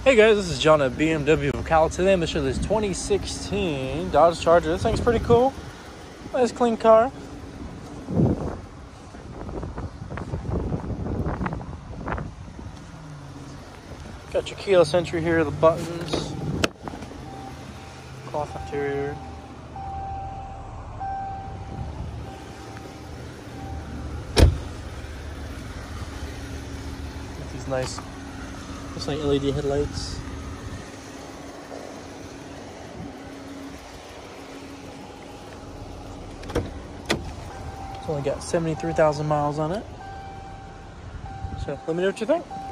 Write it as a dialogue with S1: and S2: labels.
S1: Hey guys, this is John at BMW Cal. Today I'm going to show this 2016 Dodge Charger. This thing's pretty cool. Nice clean car. Got your keyless entry here, the buttons, cloth interior. Got these nice, looks like LED headlights. It's only got 73,000 miles on it. So let me know what you think.